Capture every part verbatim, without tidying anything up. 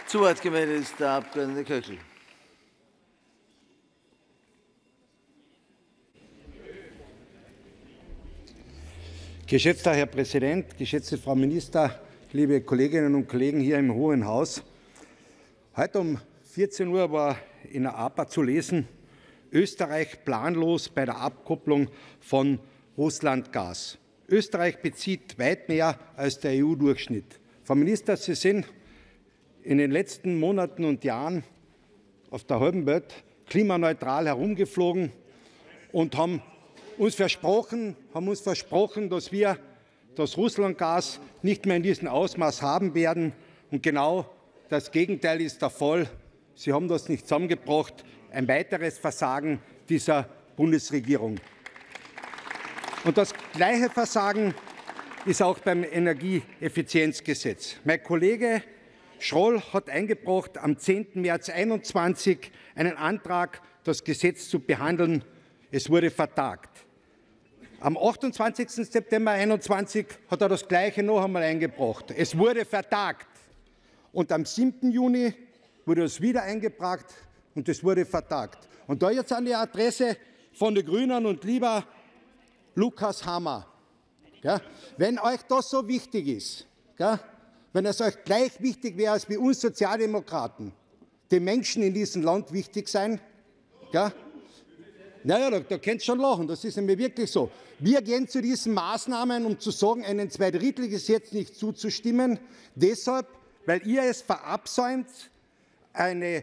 Zu Wort gemeldet ist der Abgeordnete Köchel. Geschätzter Herr Präsident, geschätzte Frau Minister, liebe Kolleginnen und Kollegen hier im Hohen Haus! Heute um vierzehn Uhr war in der A P A zu lesen: Österreich planlos bei der Abkopplung von Russlandgas. Österreich bezieht weit mehr als der E U-Durchschnitt. Frau Minister, Sie sind in den letzten Monaten und Jahren auf der halben Welt klimaneutral herumgeflogen und haben uns versprochen, haben uns versprochen, dass wir das Russlandgas nicht mehr in diesem Ausmaß haben werden. Und genau das Gegenteil ist der Fall. Sie haben das nicht zusammengebracht. Ein weiteres Versagen dieser Bundesregierung. Und das gleiche Versagen ist auch beim Energieeffizienzgesetz. Mein Kollege Schroll hat eingebracht, am zehnten März zweitausendeinundzwanzig einen Antrag, das Gesetz zu behandeln. Es wurde vertagt. Am achtundzwanzigsten September zweitausendeinundzwanzig hat er das Gleiche noch einmal eingebracht. Es wurde vertagt. Und am siebten Juni wurde es wieder eingebracht und es wurde vertagt. Und da jetzt an die Adresse von den Grünen und lieber Lukas Hammer, ja, wenn euch das so wichtig ist, ja, wenn es euch gleich wichtig wäre als wie uns Sozialdemokraten, die Menschen in diesem Land wichtig sein, ja, naja, da, da könnt ihr schon lachen, das ist nämlich wirklich so. Wir gehen zu diesen Maßnahmen, um zu sagen, einem Zweidrittelgesetz nicht zuzustimmen, deshalb, weil ihr es verabsäumt, eine,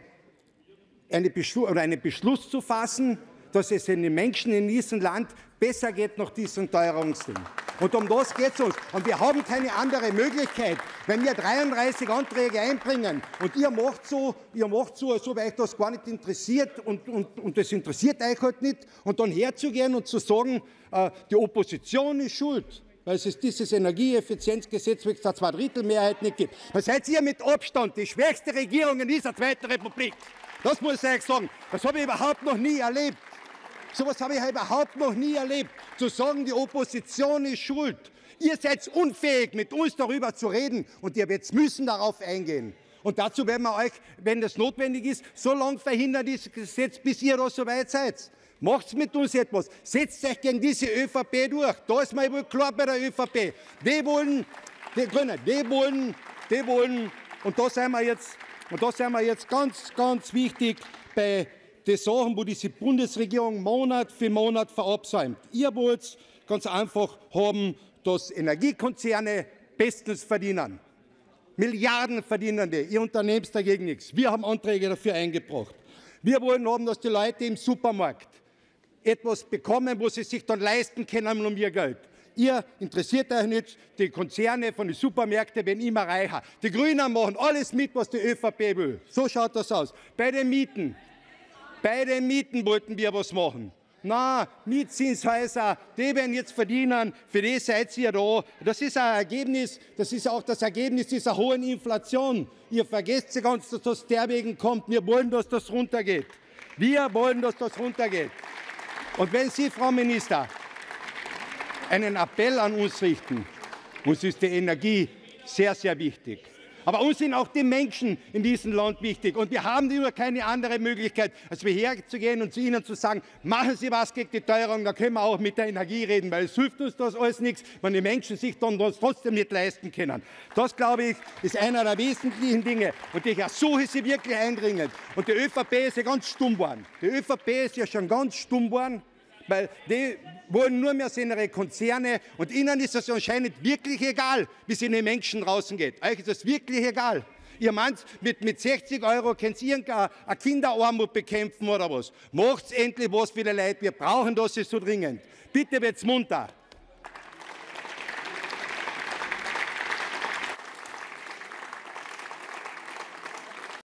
eine Beschluss, oder einen Beschluss zu fassen, dass es den Menschen in diesem Land besser geht nach diesem Teuerungsding. Und um das geht es uns. Und wir haben keine andere Möglichkeit, wenn wir dreiunddreißig Anträge einbringen und ihr macht so, ihr macht so, als ob euch das gar nicht interessiert und, und, und das interessiert euch halt nicht, und dann herzugehen und zu sagen, äh, die Opposition ist schuld, weil es dieses Energieeffizienzgesetz mit der Zweidrittelmehrheit nicht gibt. Dann seid ihr mit Abstand die schwächste Regierung in dieser Zweiten Republik. Das muss ich euch sagen. Das habe ich überhaupt noch nie erlebt. So etwas habe ich überhaupt noch nie erlebt. Zu sagen, die Opposition ist schuld. Ihr seid unfähig, mit uns darüber zu reden, und ihr werdet müssen darauf eingehen. Und dazu werden wir euch, wenn das notwendig ist, so lange verhindern, dieses Gesetz, bis ihr da so weit seid. Macht mit uns etwas. Setzt euch gegen diese ÖVP durch. Da ist mal wohl klar bei der ÖVP. Die wollen, die Grünen, die wollen, die wollen, und da sind wir jetzt, und da sind wir jetzt ganz, ganz wichtig bei die Sachen, wo diese Bundesregierung Monat für Monat verabsäumt. Ihr wollt ganz einfach haben, dass Energiekonzerne bestens verdienen. Milliarden verdienen die. Ihr unternehmt dagegen nichts. Wir haben Anträge dafür eingebracht. Wir wollen haben, dass die Leute im Supermarkt etwas bekommen, wo sie sich dann leisten können um ihr Geld. Ihr interessiert euch nicht, die Konzerne von den Supermärkten werden immer reicher. Die Grünen machen alles mit, was die ÖVP will. So schaut das aus. Bei den Mieten. Bei den Mieten wollten wir was machen. Na, Mietzinshäuser, die werden jetzt verdienen, für die seid ihr da. Das ist ein Ergebnis, das ist auch das Ergebnis dieser hohen Inflation. Ihr vergesst ganz, dass das derwegen kommt. Wir wollen, dass das runtergeht. Wir wollen, dass das runtergeht. Und wenn Sie, Frau Minister, einen Appell an uns richten, uns ist die Energie sehr, sehr wichtig. Aber uns sind auch die Menschen in diesem Land wichtig. Und wir haben nur keine andere Möglichkeit, als hierher zu gehen und zu Ihnen zu sagen, machen Sie was gegen die Teuerung, da können wir auch mit der Energie reden, weil es hilft uns das alles nichts, wenn die Menschen sich dann das trotzdem nicht leisten können. Das, glaube ich, ist einer der wesentlichen Dinge. Und ich ersuche Sie wirklich eindringend. Und die ÖVP ist ja ganz stumm geworden. Die ÖVP ist ja schon ganz stumm geworden, weil die wollen nur mehr ihre Konzerne, und ihnen ist es anscheinend wirklich egal, wie es in den Menschen draußen geht. Euch ist es wirklich egal. Ihr meint, mit, mit sechzig Euro könnt ihr irgendeine Kinderarmut bekämpfen oder was. Macht's endlich was für die Leute. Wir brauchen das so dringend. Bitte wird's munter.